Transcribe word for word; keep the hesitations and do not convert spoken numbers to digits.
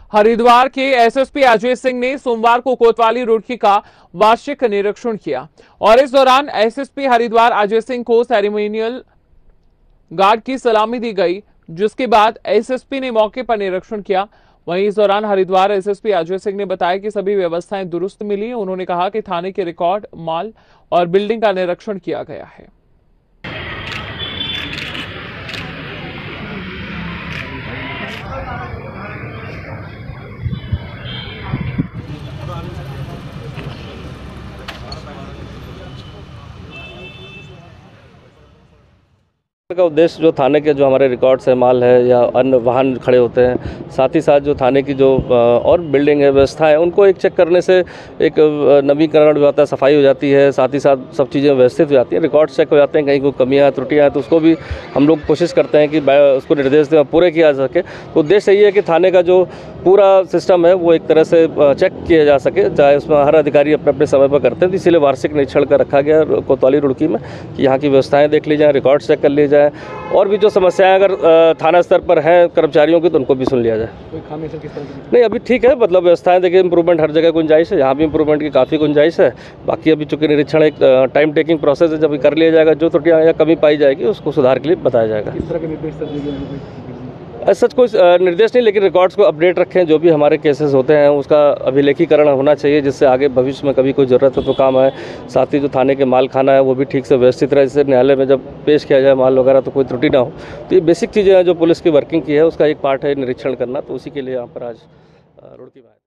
हरिद्वार के एसएसपी अजय सिंह ने सोमवार को कोतवाली रुड़की का वार्षिक निरीक्षण किया और इस दौरान एसएसपी हरिद्वार अजय सिंह को सेरेमोनियल गार्ड की सलामी दी गई, जिसके बाद एसएसपी ने मौके पर निरीक्षण किया। वहीं इस दौरान हरिद्वार एसएसपी अजय सिंह ने बताया कि सभी व्यवस्थाएं दुरुस्त मिली। उन्होंने कहा कि थाने के रिकॉर्ड, माल और बिल्डिंग का निरीक्षण किया गया है। का उद्देश्य जो थाने के जो हमारे रिकॉर्ड्स है, माल है या अन्य वाहन खड़े होते हैं, साथ ही साथ जो थाने की जो और बिल्डिंग है, व्यवस्था है, उनको एक चेक करने से एक नवीकरण भी होता है, सफाई हो जाती है, साथ ही साथ सब चीज़ें व्यवस्थित हो जाती हैं, रिकॉर्ड्स चेक हो जाते हैं। कहीं कोई कमियाँ त्रुटियाँ हैं तो उसको भी हम लोग कोशिश करते हैं कि उसको निर्देश दें पूरे किया जा सके। तो उद्देश्य यही है कि थाने का जो पूरा सिस्टम है वो एक तरह से चेक किया जा सके, चाहे उसमें हर अधिकारी अपने अपने समय पर करते हैं। तो इसीलिए वार्षिक निरीक्षण का रखा गया कोतवाली रुड़की में कि यहाँ की व्यवस्थाएँ देख ली जाएँ, रिकॉर्ड्स चेक कर लिए जाए और भी जो समस्याएं अगर थाना स्तर पर हैं कर्मचारियों की तो उनको भी सुन लिया जाए। कोई खामी किस तरह की नहीं, अभी ठीक है, मतलब व्यवस्थाएं देखिए, इंप्रूवमेंट हर जगह गुंजाइश है, यहाँ भी इंप्रूवमेंट की काफ़ी गुंजाइश है। बाकी अभी चूंकि निरीक्षण एक टाइम टेकिंग प्रोसेस है, जब कर लिया जाएगा जो त्रुटियाँ या कमी पाई जाएगी उसको सुधार के लिए बताया जाएगा। किस तरह के निर्देश सच कोई निर्देश नहीं, लेकिन रिकॉर्ड्स को अपडेट रखें। जो भी हमारे केसेस होते हैं उसका अभिलेखीकरण होना चाहिए, जिससे आगे भविष्य में कभी कोई ज़रूरत हो तो काम आए। साथ ही जो थाने के माल खाना है वो भी ठीक से व्यवस्थित रहे, जिससे न्यायालय में जब पेश किया जाए माल वगैरह तो कोई त्रुटि ना हो। तो ये बेसिक चीज़ें हैं जो पुलिस की वर्किंग की है, उसका एक पार्ट है निरीक्षण करना। तो उसी के लिए यहाँ पर आज रुड़की में